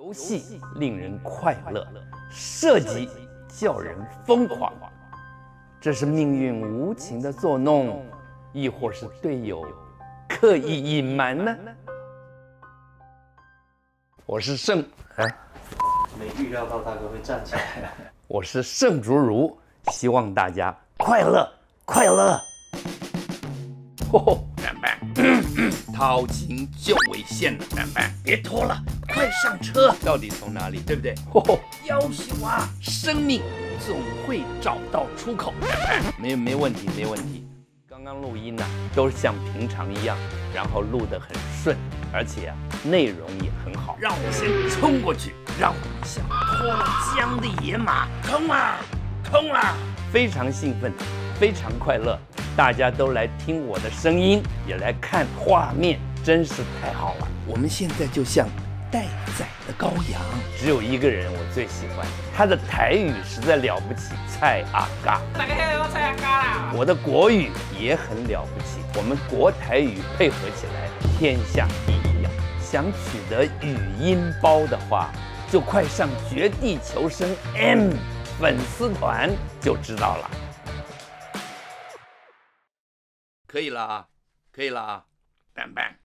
游戏令人快乐，射击叫人疯狂。这是命运无情的作弄，亦或是队友刻意隐瞒呢？我是盛， 没预料到大哥会站起来。 我是盛竹如，希望大家快乐快乐。板板，掏情就危险了，板板，别拖了，快上车！到底从哪里，对不对？要求啊，生命总会找到出口。板板，没问题，没问题。刚刚录音呢，都是像平常一样，然后录得很顺，而且内容也很好。让我先冲过去，让我们像脱了缰的野马，冲啊，冲啊！非常兴奋，非常快乐。大家都来听我的声音，也来看画面，真是太好了。我们现在就像待宰的羔羊，只有一个人我最喜欢，他的台语实在了不起，蔡阿嘎。 大家听到蔡阿嘎啦？ 我的国语也很了不起，我们国台语配合起来，天下第一呀！想取得语音包的话，就快上绝地求生 M 粉丝团就知道了。可以了啊，可以了啊，板板。